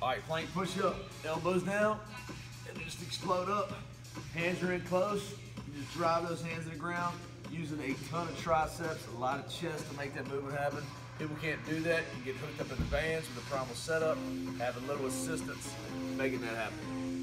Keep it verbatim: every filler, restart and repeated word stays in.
All right, plank push-up, elbows down, and just explode up. Hands are in close, you just drive those hands to the ground, using a ton of triceps, a lot of chest to make that movement happen. People can't do that, you get hooked up in the bands with a primal setup, have a little assistance making that happen.